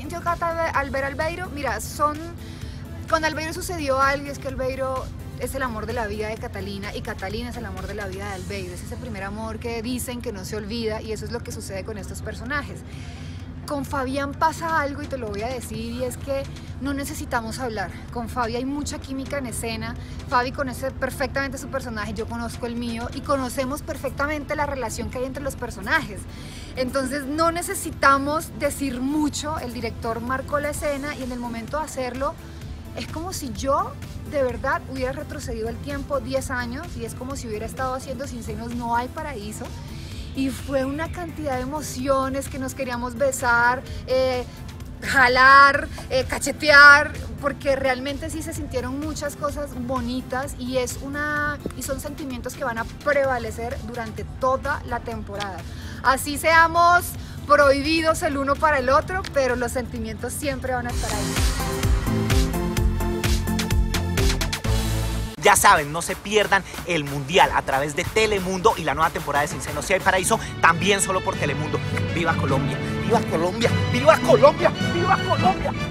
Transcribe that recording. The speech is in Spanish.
sintió Cata al ver a Albeiro? Mira, con Albeiro sucedió algo, es que Albeiro es el amor de la vida de Catalina y Catalina es el amor de la vida de Albeiro. Es ese primer amor que dicen que no se olvida y eso es lo que sucede con estos personajes. Con Fabián pasa algo y te lo voy a decir y es que no necesitamos hablar. Con Fabi hay mucha química en escena. Fabi conoce perfectamente su personaje, yo conozco el mío y conocemos perfectamente la relación que hay entre los personajes. Entonces no necesitamos decir mucho, el director marcó la escena y en el momento de hacerlo es como si yo de verdad hubiera retrocedido el tiempo 10 años y es como si hubiera estado haciendo Sin Senos No Hay Paraíso. Y fue una cantidad de emociones que nos queríamos besar, jalar, cachetear, porque realmente sí se sintieron muchas cosas bonitas y son sentimientos que van a prevalecer durante toda la temporada. Así seamos prohibidos el uno para el otro, pero los sentimientos siempre van a estar ahí. Ya saben, no se pierdan el Mundial a través de Telemundo y la nueva temporada de Sin Senos Sí Hay Paraíso, también solo por Telemundo. ¡Viva Colombia! ¡Viva Colombia! ¡Viva Colombia! ¡Viva Colombia!